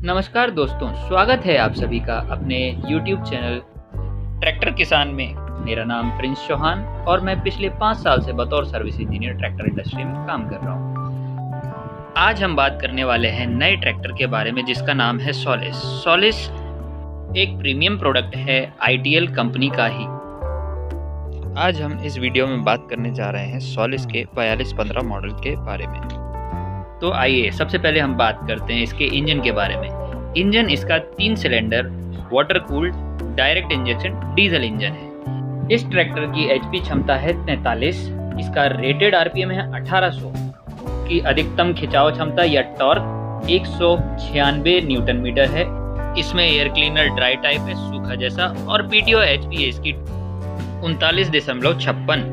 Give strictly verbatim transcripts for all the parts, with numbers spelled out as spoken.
नमस्कार दोस्तों, स्वागत है आप सभी का अपने YouTube चैनल ट्रैक्टर किसान में। मेरा नाम प्रिंस चौहान और मैं पिछले पाँच साल से बतौर सर्विस इंजीनियर ट्रैक्टर इंडस्ट्री में काम कर रहा हूँ। आज हम बात करने वाले हैं नए ट्रैक्टर के बारे में जिसका नाम है सोलिस। सोलिस एक प्रीमियम प्रोडक्ट है आई टी एल कंपनी का ही। आज हम इस वीडियो में बात करने जा रहे हैं सोलिस के बयालीस पंद्रह मॉडल के बारे में। तो आइए सबसे पहले हम बात करते हैं इसके इंजन के बारे में। इंजन इसका तीन cylinder water cooled direct injection diesel engine है। इस ट्रैक्टर की एचपी क्षमता है तैंतालीस। इसका रेटेड आरपीएम है अठारह सौ की। अधिकतम खिंचाव क्षमता या टॉर्क एक सौ छियानवे न्यूटन मीटर है। इसमें एयर क्लीनर ड्राई टाइप है, सूखा जैसा, और पीटीओ एचपी है इसकी उनतालीस दशमलव छप्पन।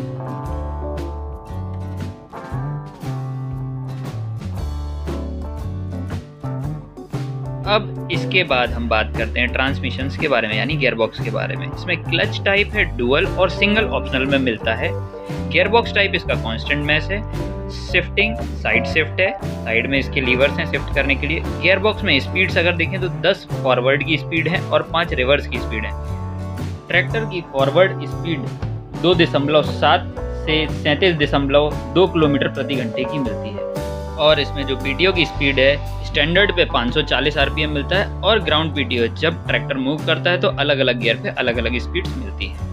अब इसके बाद हम बात करते हैं ट्रांसमिशंस के बारे में, यानी गियरबॉक्स के बारे में। इसमें क्लच टाइप है डुअल और सिंगल ऑप्शनल में मिलता है। गियरबॉक्स टाइप इसका कांस्टेंट मैश है। शिफ्टिंग साइड शिफ्ट है, साइड में इसके लीवर्स हैं शिफ्ट करने के लिए। गियरबॉक्स में स्पीड्स अगर देखें तो दस फॉरवर्ड की स्पीड है और पाँच रिवर्स की स्पीड है। ट्रैक्टर की फॉरवर्ड स्पीड दो दशमलव सात से सैंतीस दशमलव दो किलोमीटर प्रति घंटे की मिलती है। और इसमें जो पीटीओ की स्पीड है स्टैंडर्ड पे पाँच सौ चालीस आरपीएम मिलता है, और ग्राउंड पीटीओ जब ट्रैक्टर मूव करता है तो अलग अलग गियर पे अलग अलग स्पीड्स मिलती है।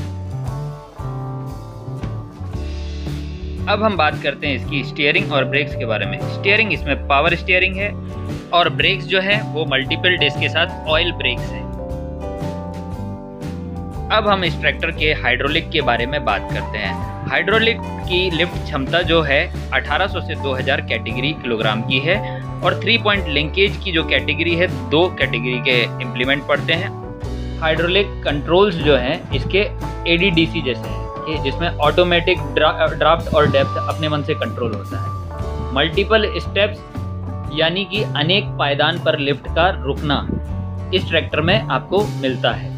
अब हम बात करते हैं इसकी स्टीयरिंग और ब्रेक्स के बारे में। स्टीयरिंग इसमें पावर स्टीयरिंग है और ब्रेक्स जो है वो मल्टीपल डिस्क के साथ ऑयल ब्रेक्स हैं। अब हम इस ट्रैक्टर के हाइड्रोलिक के बारे में बात करते हैं। हाइड्रोलिक की लिफ्ट क्षमता जो है अठारह सौ से दो हज़ार कैटेगरी किलोग्राम की है, और थ्री पॉइंट लिंकेज की जो कैटेगरी है दो कैटेगरी के इम्प्लीमेंट पड़ते हैं। हाइड्रोलिक कंट्रोल्स जो हैं इसके ए डी डी सी जैसे हैं, जिसमें ऑटोमेटिक ड्राफ्ट और डेप्थ अपने मन से कंट्रोल होता है। मल्टीपल स्टेप्स यानी कि अनेक पायदान पर लिफ्ट का रुकना इस ट्रैक्टर में आपको मिलता है।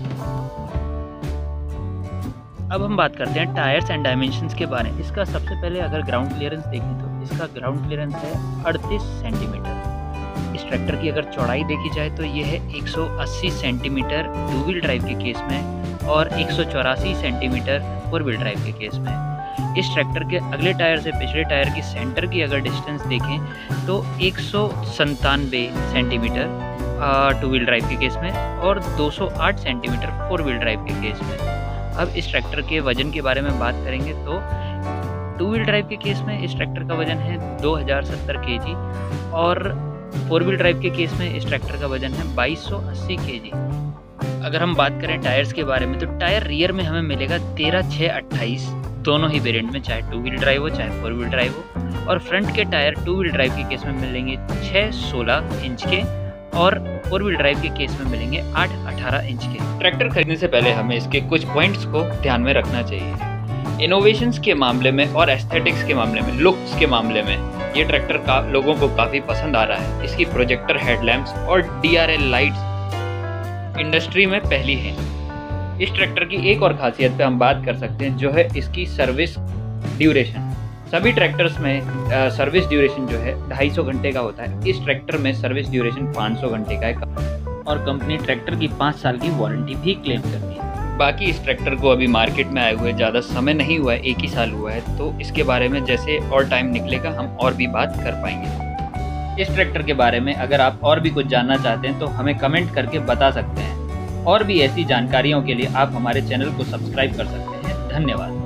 अब हम बात करते हैं टायर्स एंड डायमेंशंस के बारे में। इसका सबसे पहले अगर ग्राउंड क्लियरेंस देखें तो इसका ग्राउंड क्लियरेंस है अड़तीस सेंटीमीटर। इस ट्रैक्टर की अगर चौड़ाई देखी जाए तो ये है एक सौ अस्सी सेंटीमीटर टू व्हील ड्राइव के केस में, और एक सौ चौरासी सेंटीमीटर फोर व्हील ड्राइव के केस में। इस ट्रैक्टर के अगले टायर से पिछले टायर की सेंटर की अगर डिस्टेंस देखें तो एक सौ संतानवे सेंटीमीटर टू व्हील ड्राइव के केस में, और दो सौ आठ सेंटीमीटर फोर व्हील ड्राइव के केस में। अब इस ट्रैक्टर के वजन के बारे में बात करेंगे तो टू व्हील ड्राइव के केस में इस ट्रैक्टर का वजन है दो हज़ार सत्तर केजी, और फोर व्हील ड्राइव के केस में इस ट्रैक्टर का वजन है बाईस सौ अस्सी केजी। अगर हम बात करें टायर्स के बारे में तो टायर रियर में हमें मिलेगा तेरह छः अट्ठाईस, दोनों ही वेरिएंट में, चाहे टू व्हील ड्राइव हो चाहे फोर व्हील ड्राइव हो। और फ्रंट के टायर टू व्हील ड्राइव के केस में मिलेंगे छः सोलह इंच के, और फोर व्हील ड्राइव के केस में मिलेंगे आठ अठारह इंच के। ट्रैक्टर खरीदने से पहले हमें इसके कुछ पॉइंट्स को ध्यान में रखना चाहिए। इनोवेशंस के मामले में और एस्थेटिक्स के मामले में, लुक्स के मामले में ये ट्रैक्टर का लोगों को काफ़ी पसंद आ रहा है। इसकी प्रोजेक्टर हेडलैम्प्स और D R L lights industry में पहली है। इस ट्रैक्टर की एक और खासियत पे हम बात कर सकते हैं जो है इसकी सर्विस ड्यूरेशन। सभी ट्रैक्टर्स में सर्विस ड्यूरेशन जो है ढाई सौ घंटे का होता है। इस ट्रैक्टर में सर्विस ड्यूरेशन पाँच सौ घंटे का है, और कंपनी ट्रैक्टर की पाँच साल की वारंटी भी क्लेम करती है। बाकी इस ट्रैक्टर को अभी मार्केट में आए हुए ज़्यादा समय नहीं हुआ है, एक ही साल हुआ है, तो इसके बारे में जैसे और टाइम निकलेगा हम और भी बात कर पाएंगे। इस ट्रैक्टर के बारे में अगर आप और भी कुछ जानना चाहते हैं तो हमें कमेंट करके बता सकते हैं। और भी ऐसी जानकारियों के लिए आप हमारे चैनल को सब्सक्राइब कर सकते हैं। धन्यवाद।